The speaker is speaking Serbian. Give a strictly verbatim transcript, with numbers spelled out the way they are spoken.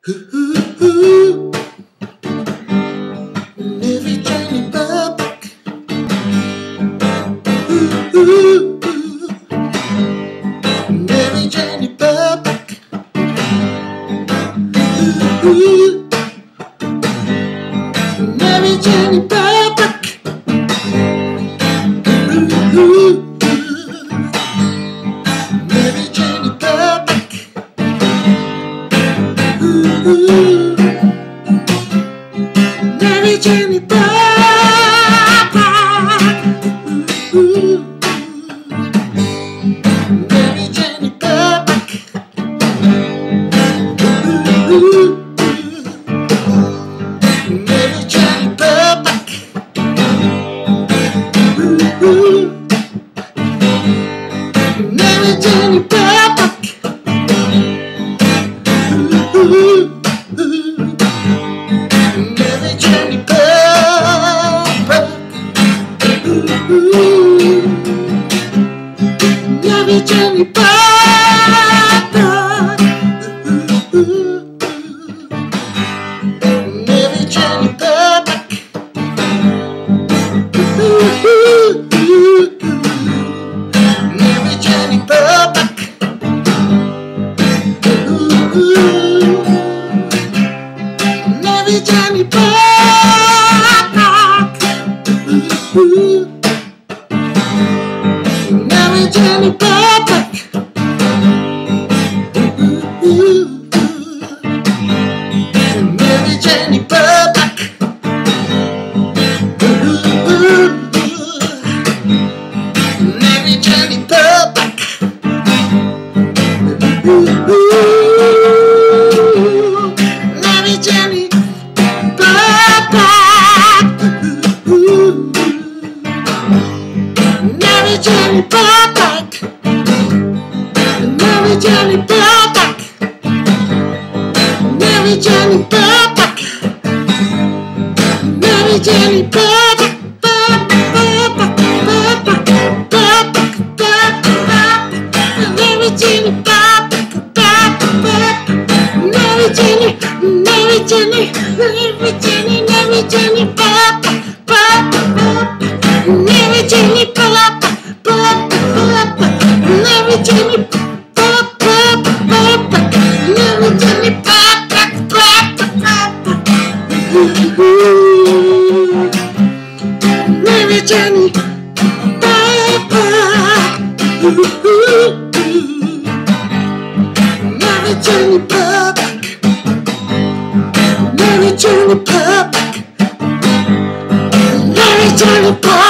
Ooh, Mary Jane Burbank. Ooh, Mary Jane Burbank. Ooh, Mary Jane Burbank. Ooh, Mary Jane Burbank. Ooh, Mary Jane Burbank. Ooh, Mary Jane Burbank. Ooh, Mary Jane Burbank. Ooh, Mary Jane Burbank. Ooh, Mary Jane Burbank. Ooh, Mary Jane Burbank. Ooh, Mary Jane Burbank. Ooh, Mary Jane Burbank. Ooh, Mary Jane Burbank. Ooh, Mary Jane Burbank. Ooh, Mary Jane Burbank. Ooh, Mary Jane Burbank. Ooh, Mary Jane Burbank. Ooh, Mary Jane Burbank. Mary Jane Burbank. Mary Jane Burbank. Mary Jane Burbank. Mary Jane Burbank. Mary Jane, Mary Jane, Mary Jane, Mary Jane Burbank. Mary Jane Burbank. Mary Jane Burbank. Mary Jane Mary Jane Mary Jane Burbank. Mary Jane Burbank. Mary Jane Burbank.